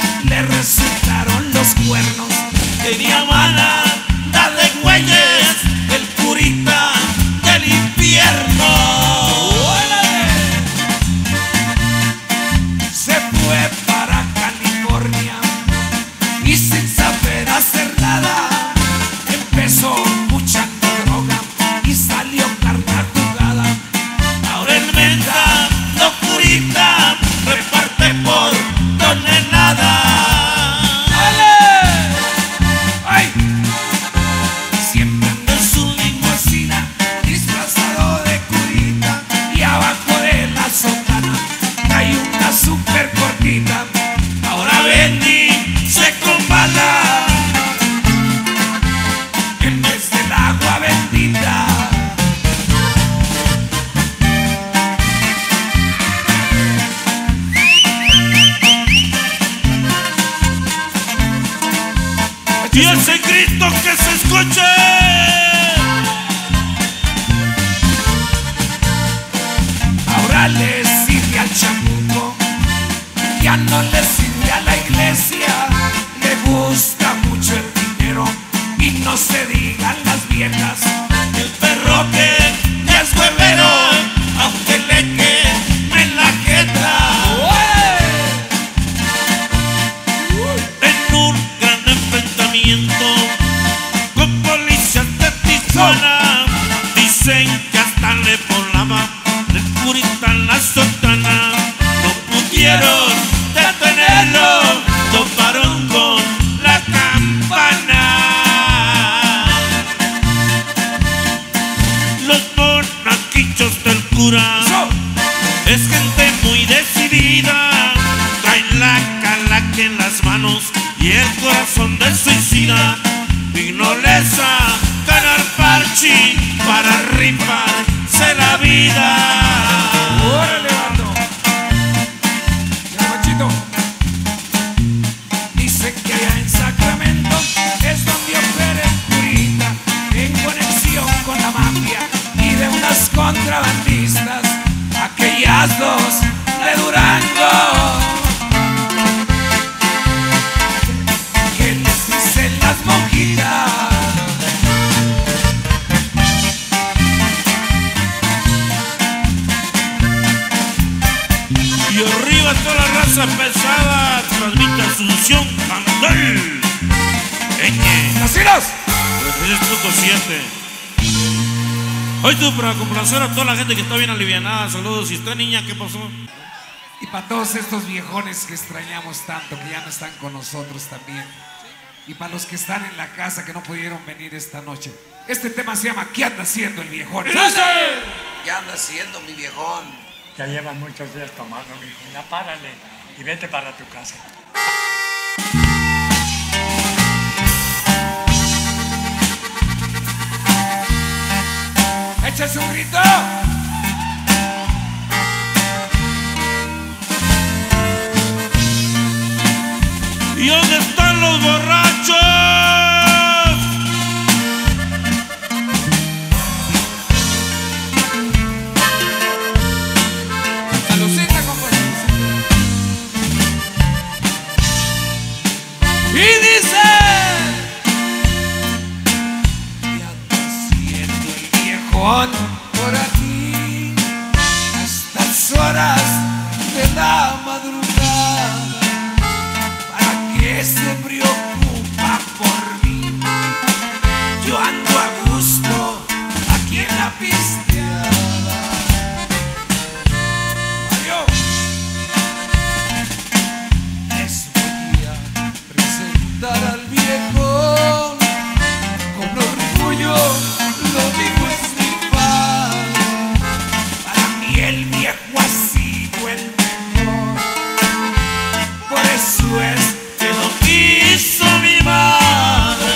Y ese grito que se escuche. Ahora le sirve al chamuco, ya no le sirve a la iglesia. Le gusta mucho el dinero y no se digan las viejas. El perro que ya es huevero, aunque le queme en la jeta. En un gran enfrentamiento con policías de Tijuana, dicen que hasta le volaba del curita en la sotana. No pudieron detenerlo, toparon con la campana. Los monaguillos del cura es gente muy decidida, traen la calaca en las manos y el corazón del suicida. Digno les a ganar parchi para rifarse la vida. ¡Órale, vato! Ya, Machito. Dicen que allá en Sacramento es donde opera el curita, en conexión con la mafia y de unas contrabandistas, aquellas dos de Durango. ¿Qué les dicen las monjitas? Y arriba toda la raza pesada transmite Asunción Candel. ¡Nacidos! 3.7. Hoy tú para complacer a toda la gente que está bien alivianada. Saludos. ¿Y usted, niña, qué pasó? Y para todos estos viejones que extrañamos tanto, que ya no están con nosotros también. Y para los que están en la casa que no pudieron venir esta noche. Este tema se llama ¿Qué anda haciendo el viejón? ¿Qué anda haciendo mi viejón? Ya llevan muchos días tomando, mijo. Ya párale y vete para tu casa. ¡Échase un grito! ¿Y dónde están los borrachos? Salucita, compadre. Y dice: ¿qué anda haciendo el viejón por aquí a estas horas de la madrugada? ¿Para qué se preocupa por mí? Yo ando a gusto aquí en la pisteada. Adiós. Les voy a presentar al viejo con orgullo, lo digo es mi padre. Para mí el viejo ha sido el mejor, por eso es que lo quiso mi madre.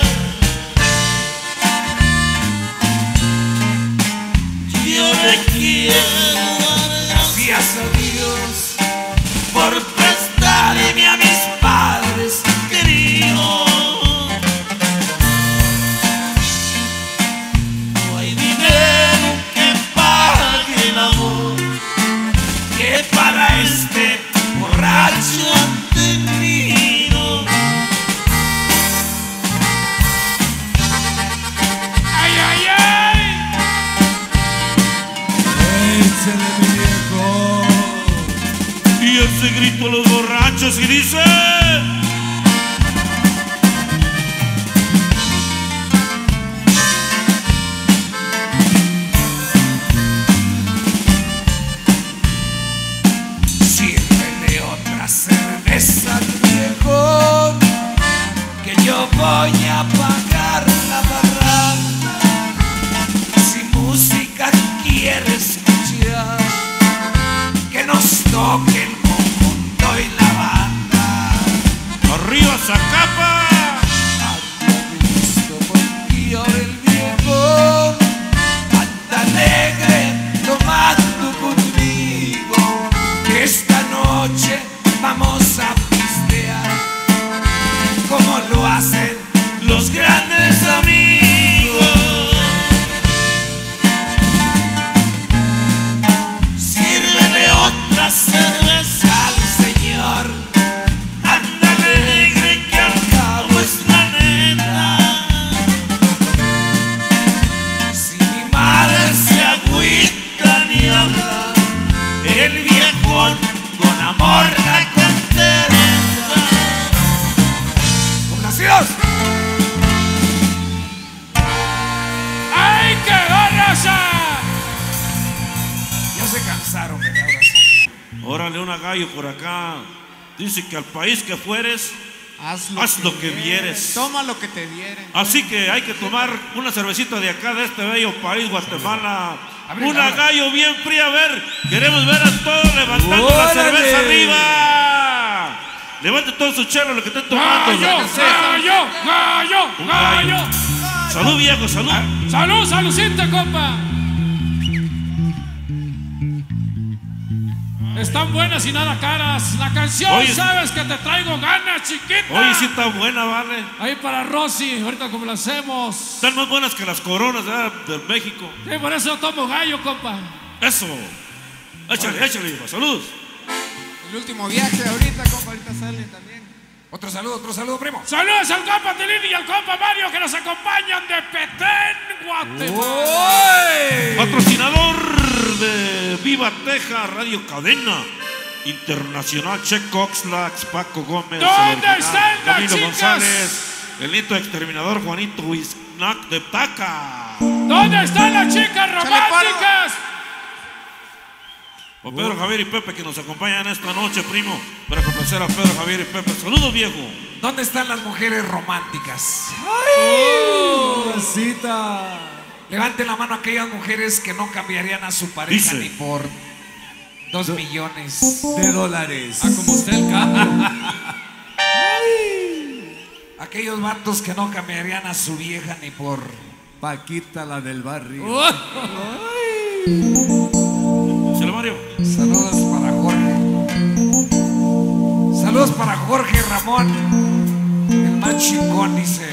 Yo le quiero dar gracias a Dios por prestarme a mis padres queridos. No hay dinero que pague el amor que para este borracho han tenido. ¡Ay, ay, ay! Échale, mi viejo. Y ese grito a los borrachos y dice: sírvele otra cerveza al viejo, que yo voy a pagar la barranda. Si música quiere escuchar, que nos toque el conjunto y la banda. ¡Arriba Zacapa! Anda listo porque ahora el viejo anda alegre tomando conmigo, que esta noche vamos a pistear como lo hacen gallo por acá. Dice que al país que fueres, haz lo que vieres. Toma lo que te dieren. Así que hay que tomar una cervecita de acá, de este bello país, Guatemala. Una gallo bien fría, a ver. Queremos ver a todos levantando la cerveza arriba. Levante todos sus chelos, lo que estén tomando. ¡Gallo! Salud, viejo, salud. ¡Saludcita, compa! Están buenas y nada caras. La canción, oye, sabes que te traigo ganas, chiquita. Oye, sí está buena, vale. Ahí para Rosy, ahorita como la hacemos. Están más buenas que las coronas de México. Sí, por eso tomo gallo, compa. Eso. Échale, hijo. Salud. El último viaje ahorita, compa, ahorita sale también. Otro saludo, primo. Saludos al compa Tilini y al compa Mario que nos acompañan de Petén, Guatemala. Patrocinador de Viva Texas, Radio Cadena Internacional, Checo Oxlax, Paco Gómez, ¿dónde están las Camilo chicas? González, el nieto exterminador Juanito Wisnac de Taca. ¿Dónde están las chicas románticas? O Pedro, Javier y Pepe que nos acompañan esta noche, primo, para complacer a Pedro, Javier y Pepe. Saludos, viejo. ¿Dónde están las mujeres románticas? Cita. Levanten la mano aquellas mujeres que no cambiarían a su pareja Dice. ni por 2 millones de dólares. como usted el cambio. Aquellos vatos que no cambiarían a su vieja ni por Paquita, la del barrio. Mario. Saludos para Jorge. Saludos para Jorge Ramón, el más chingón, dice.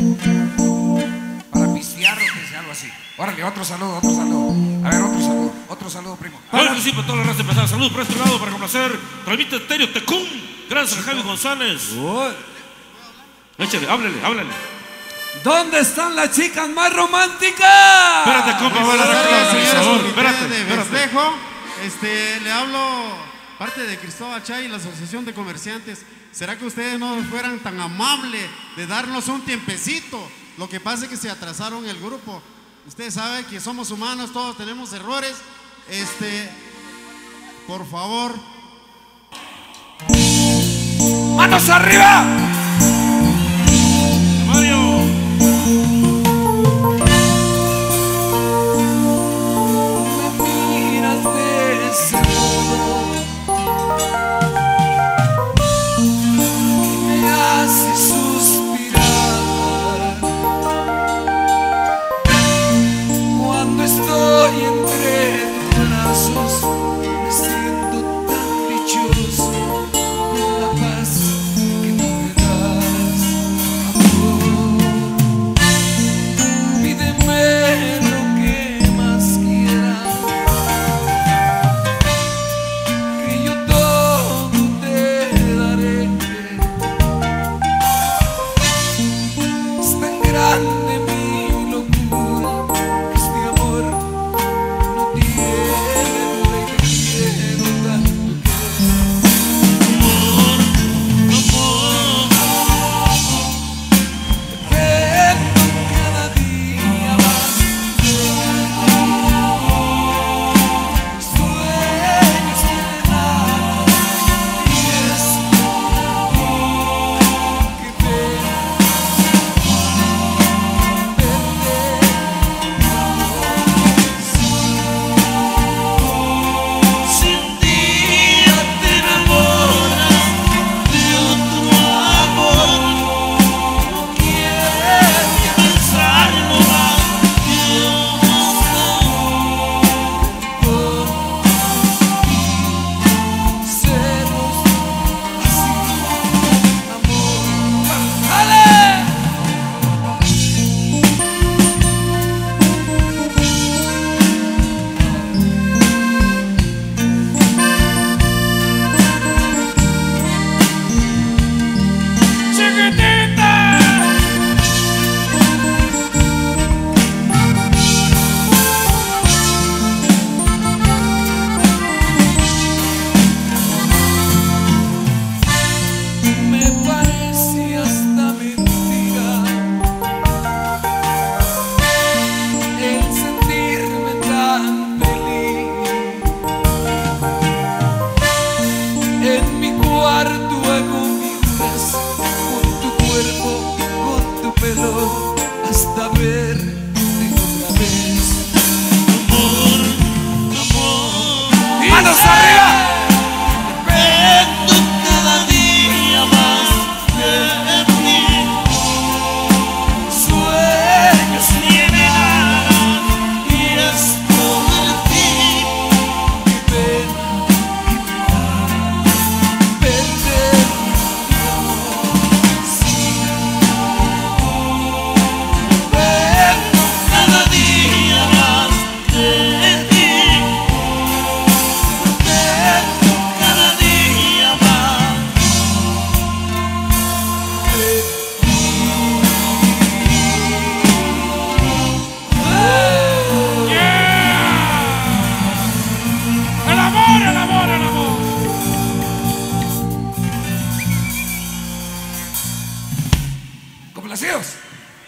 Para pistear o que sea algo así. Órale, otro saludo. A ver, otro saludo, primo. Claro que sí, para toda la raza empezar. Saludos por este lado para complacer. Transmite Estéreo Tecún. Gracias a Javi González. Échale, háblale. ¿Dónde están las chicas más románticas? Espérate, compa, va a la organizador. Espérate. Le hablo parte de Cristóbal Chay y la Asociación de Comerciantes. ¿Será que ustedes no fueran tan amables de darnos un tiempecito? Lo que pasa es que se atrasaron el grupo. Ustedes saben que somos humanos, todos tenemos errores. Por favor. ¡Manos arriba! Mario. Me hace suspirar cuando estoy entre tus brazos. Me siento tan dichoso con la paz que tú me das.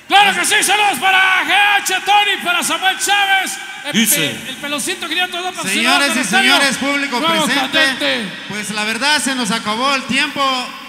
Claro que sí, saludos para GH Tony, para Samuel Chávez, Dice. el peloncito 502 para Señores y señores, público Nuevo presente, cadete. pues la verdad se nos acabó el tiempo.